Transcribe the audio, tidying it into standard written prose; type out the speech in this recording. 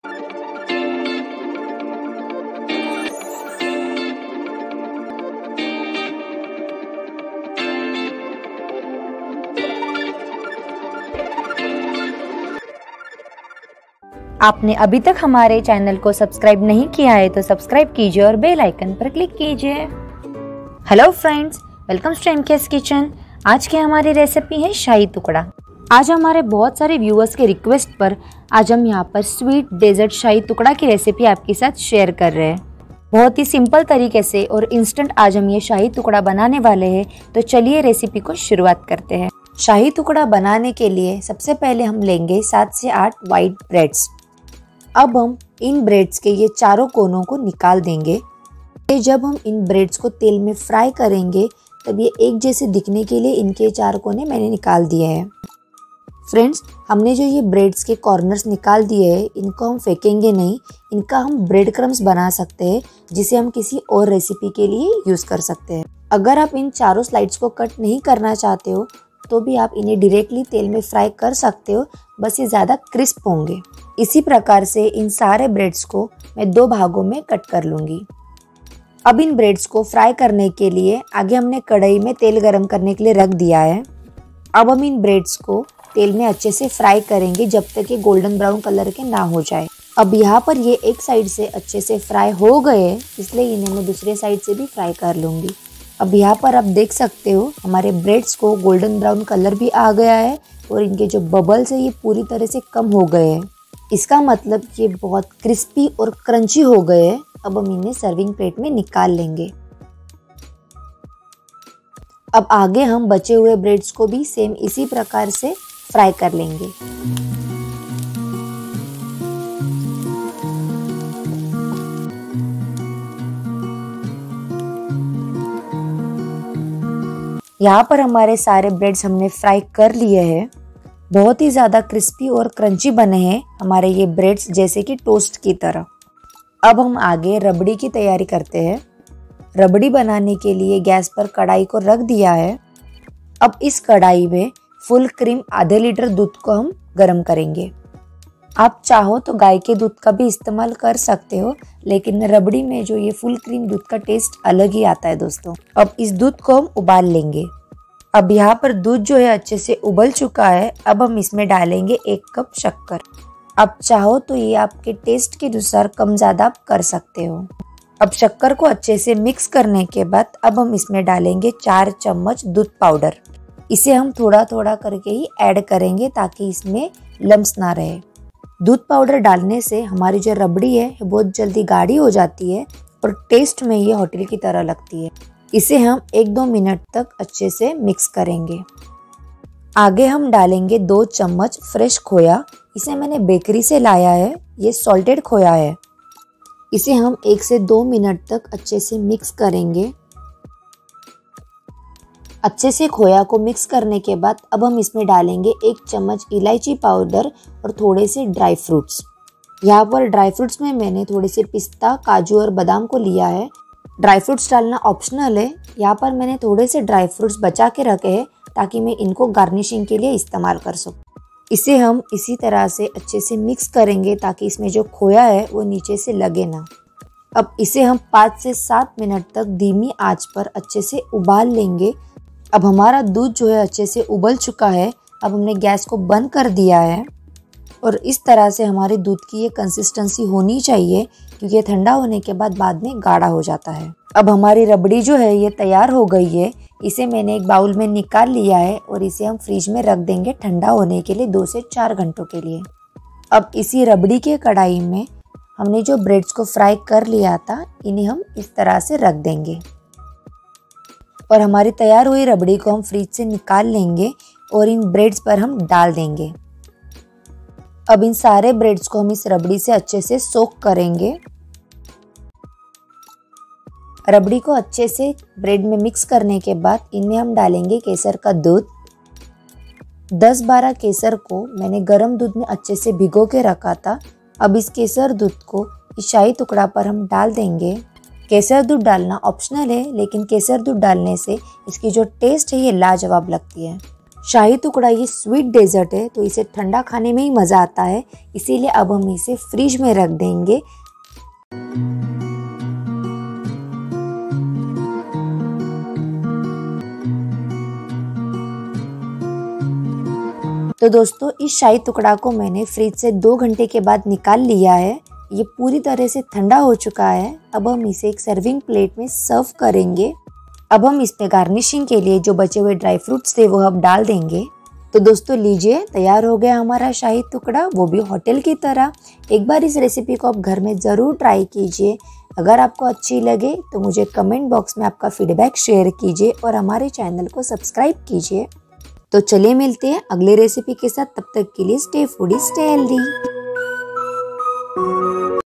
आपने अभी तक हमारे चैनल को सब्सक्राइब नहीं किया है तो सब्सक्राइब कीजिए और बेल आइकन पर क्लिक कीजिए। Hello friends, welcome to MKS kitchen. आज की हमारी रेसिपी है शाही टुकड़ा। आज हमारे बहुत सारे व्यूअर्स के रिक्वेस्ट पर आज हम यहाँ पर स्वीट डेजर्ट शाही टुकड़ा की रेसिपी आपके साथ शेयर कर रहे हैं। बहुत ही सिंपल तरीके से और इंस्टेंट आज हम ये शाही टुकड़ा बनाने वाले हैं। तो चलिए रेसिपी को शुरुआत करते हैं। शाही टुकड़ा बनाने के लिए सबसे पहले हम लेंगे 7 से 8 वाइट ब्रेड्स। अब हम इन ब्रेड्स के ये चारों कोनों को निकाल देंगे। जब हम इन ब्रेड्स को तेल में फ्राई करेंगे तब ये एक जैसे दिखने के लिए इनके 4 कोने मैंने निकाल दिए हैं। फ्रेंड्स, हमने जो ये ब्रेड्स के कॉर्नर्स निकाल दिए हैं इनको हम फेंकेंगे नहीं, इनका हम ब्रेड क्रम्स बना सकते हैं जिसे हम किसी और रेसिपी के लिए यूज़ कर सकते हैं। अगर आप इन चारों स्लाइड्स को कट नहीं करना चाहते हो तो भी आप इन्हें डायरेक्टली तेल में फ्राई कर सकते हो, बस ये ज़्यादा क्रिस्प होंगे। इसी प्रकार से इन सारे ब्रेड्स को मैं 2 भागों में कट कर लूँगी। अब इन ब्रेड्स को फ्राई करने के लिए आगे हमने कढ़ाई में तेल गरम करने के लिए रख दिया है। अब हम इन ब्रेड्स को तेल में अच्छे से फ्राई करेंगे जब तक ये गोल्डन ब्राउन कलर के ना हो जाए। अब यहाँ पर ये एक साइड से अच्छे से फ्राई हो गए, इसलिए इन्हें मैं दूसरे साइड से भी फ्राई कर लूँगी। अब यहाँ पर आप देख सकते हो हमारे ब्रेड्स को गोल्डन ब्राउन कलर भी आ गया है और इनके जो बबल्स है ये पूरी तरह से कम हो गए हैं। इसका मतलब ये बहुत क्रिस्पी और क्रंची हो गए हैं। अब हम इन्हें सर्विंग प्लेट में निकाल लेंगे। अब आगे हम बचे हुए ब्रेड्स को भी सेम इसी प्रकार से फ्राई कर लेंगे। यहाँ पर हमारे सारे ब्रेड्स हमने फ्राई कर लिए हैं। बहुत ही ज़्यादा क्रिस्पी और क्रंची बने हैं हमारे ये ब्रेड्स, जैसे कि टोस्ट की तरह। अब हम आगे रबड़ी की तैयारी करते हैं। रबड़ी बनाने के लिए गैस पर कढ़ाई को रख दिया है। अब इस कढ़ाई में फुल क्रीम आधे लीटर दूध को हम गर्म करेंगे। आप चाहो तो गाय के दूध का भी इस्तेमाल कर सकते हो, लेकिन रबड़ी में जो ये फुल क्रीम दूध का टेस्ट अलग ही आता है दोस्तों। अब इस दूध को हम उबाल लेंगे। अब यहाँ पर दूध जो है अच्छे से उबल चुका है। अब हम इसमें डालेंगे 1 कप शक्कर। अब चाहो तो ये आपके टेस्ट के अनुसार कम ज़्यादा आप कर सकते हो। अब शक्कर को अच्छे से मिक्स करने के बाद अब हम इसमें डालेंगे 4 चम्मच दूध पाउडर। इसे हम थोड़ा थोड़ा करके ही ऐड करेंगे ताकि इसमें लम्स ना रहे। दूध पाउडर डालने से हमारी जो रबड़ी है बहुत जल्दी गाढ़ी हो जाती है और टेस्ट में ये होटल की तरह लगती है। इसे हम 1-2 मिनट तक अच्छे से मिक्स करेंगे। आगे हम डालेंगे 2 चम्मच फ्रेश खोया। इसे मैंने बेकरी से लाया है, ये सॉल्टेड खोया है। इसे हम 1 से 2 मिनट तक अच्छे से मिक्स करेंगे। अच्छे से खोया को मिक्स करने के बाद अब हम इसमें डालेंगे 1 चम्मच इलायची पाउडर और थोड़े से ड्राई फ्रूट्स। यहाँ पर ड्राई फ्रूट्स में मैंने थोड़े से पिस्ता, काजू और बादाम को लिया है। ड्राई फ्रूट्स डालना ऑप्शनल है। यहाँ पर मैंने थोड़े से ड्राई फ्रूट्स बचा के रखे हैं ताकि मैं इनको गार्निशिंग के लिए इस्तेमाल कर सकूँ। इसे हम इसी तरह से अच्छे से मिक्स करेंगे ताकि इसमें जो खोया है वो नीचे से लगे ना। अब इसे हम 5 से 7 मिनट तक धीमी आंच पर अच्छे से उबाल लेंगे। अब हमारा दूध जो है अच्छे से उबल चुका है। अब हमने गैस को बंद कर दिया है और इस तरह से हमारे दूध की ये कंसिस्टेंसी होनी चाहिए, क्योंकि ये ठंडा होने के बाद में गाढ़ा हो जाता है। अब हमारी रबड़ी जो है ये तैयार हो गई है। इसे मैंने एक बाउल में निकाल लिया है और इसे हम फ्रिज में रख देंगे ठंडा होने के लिए 2 से 4 घंटों के लिए। अब इसी रबड़ी के कढ़ाई में हमने जो ब्रेड्स को फ्राई कर लिया था इन्हें हम इस तरह से रख देंगे और हमारी तैयार हुई रबड़ी को हम फ्रिज से निकाल लेंगे और इन ब्रेड्स पर हम डाल देंगे। अब इन सारे ब्रेड्स को हम इस रबड़ी से अच्छे से सोक करेंगे। रबड़ी को अच्छे से ब्रेड में मिक्स करने के बाद इनमें हम डालेंगे केसर का दूध। 10-12 केसर को मैंने गर्म दूध में अच्छे से भिगो के रखा था। अब इस केसर दूध को इस शाही टुकड़ा पर हम डाल देंगे। केसर दूध डालना ऑप्शनल है, लेकिन केसर दूध डालने से इसकी जो टेस्ट है ये लाजवाब लगती है। शाही टुकड़ा ये स्वीट डेजर्ट है, तो इसे ठंडा खाने में ही मज़ा आता है, इसीलिए अब हम इसे फ्रिज में रख देंगे। तो दोस्तों इस शाही टुकड़ा को मैंने फ्रिज से 2 घंटे के बाद निकाल लिया है। ये पूरी तरह से ठंडा हो चुका है। अब हम इसे एक सर्विंग प्लेट में सर्व करेंगे। अब हम इसमें गार्निशिंग के लिए जो बचे हुए ड्राई फ्रूट्स थे वो हम डाल देंगे। तो दोस्तों लीजिए, तैयार हो गया हमारा शाही टुकड़ा, वो भी होटल की तरह। एक बार इस रेसिपी को आप घर में ज़रूर ट्राई कीजिए। अगर आपको अच्छी लगे तो मुझे कमेंट बॉक्स में आपका फीडबैक शेयर कीजिए और हमारे चैनल को सब्सक्राइब कीजिए। तो चलिए मिलते हैं अगले रेसिपी के साथ, तब तक के लिए स्टे फूडी स्टे हेल्दी।